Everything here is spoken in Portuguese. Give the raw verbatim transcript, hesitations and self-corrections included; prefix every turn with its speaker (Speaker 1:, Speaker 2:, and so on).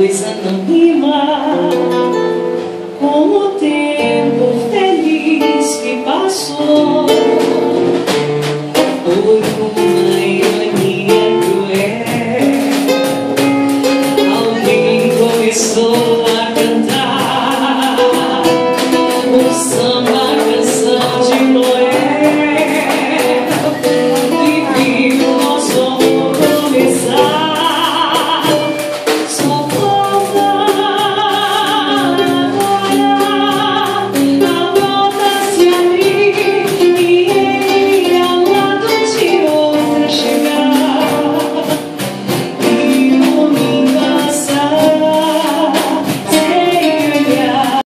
Speaker 1: coisa não rima com o tempo feliz que passou.